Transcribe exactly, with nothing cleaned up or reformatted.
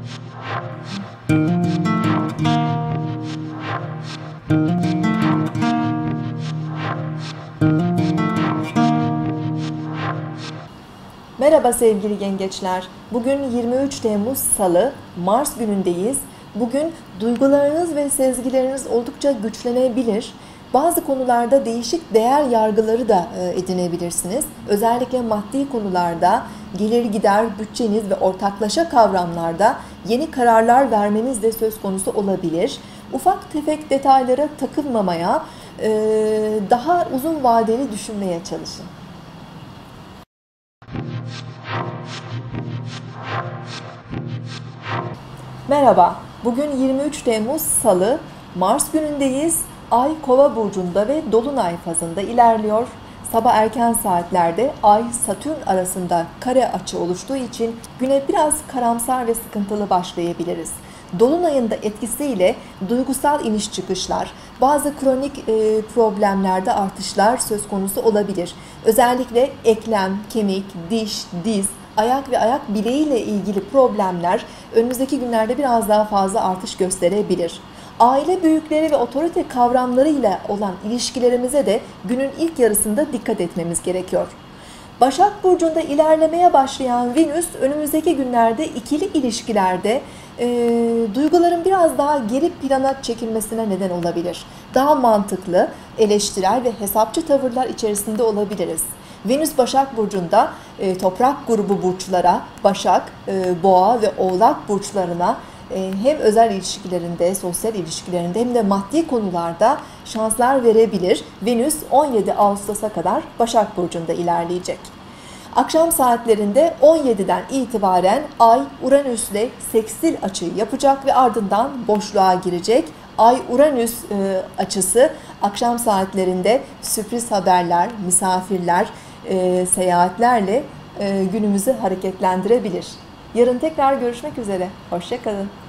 Merhaba sevgili yengeçler. Bugün yirmi üç Temmuz Salı, Mars günündeyiz. Bugün duygularınız ve sezgileriniz oldukça güçlenebilir. Bazı konularda değişik değer yargıları da edinebilirsiniz. Özellikle maddi konularda, gelir gider bütçeniz ve ortaklaşa kavramlarda yeni kararlar vermeniz de söz konusu olabilir. Ufak tefek detaylara takılmamaya, daha uzun vadeli düşünmeye çalışın. Merhaba, bugün yirmi üç Temmuz Salı, Mars günündeyiz. Ay Kova burcunda ve Dolunay fazında ilerliyor. Sabah erken saatlerde Ay-Satürn arasında kare açı oluştuğu için güne biraz karamsar ve sıkıntılı başlayabiliriz. Dolunay'ın da etkisiyle duygusal iniş çıkışlar, bazı kronik e, problemlerde artışlar söz konusu olabilir. Özellikle eklem, kemik, diş, diz, ayak ve ayak bileğiyle ilgili problemler önümüzdeki günlerde biraz daha fazla artış gösterebilir. Aile büyükleri ve otorite kavramlarıyla olan ilişkilerimize de günün ilk yarısında dikkat etmemiz gerekiyor. Başak Burcu'nda ilerlemeye başlayan Venüs önümüzdeki günlerde ikili ilişkilerde e, duyguların biraz daha geri plana çekilmesine neden olabilir. Daha mantıklı, eleştirel ve hesapçı tavırlar içerisinde olabiliriz. Venüs Başak Burcu'nda e, toprak grubu burçlara, Başak, e, Boğa ve Oğlak burçlarına e, hem özel ilişkilerinde, sosyal ilişkilerinde hem de maddi konularda şanslar verebilir. Venüs on yedi Ağustos'a kadar Başak Burcu'nda ilerleyecek. Akşam saatlerinde on yediden itibaren Ay Uranüs'le sekstil açıyı yapacak ve ardından boşluğa girecek. Ay-Uranüs e, açısı akşam saatlerinde sürpriz haberler, misafirler, e, seyahatlerle e, günümüzü hareketlendirebilir. Yarın tekrar görüşmek üzere. Hoşça kalın.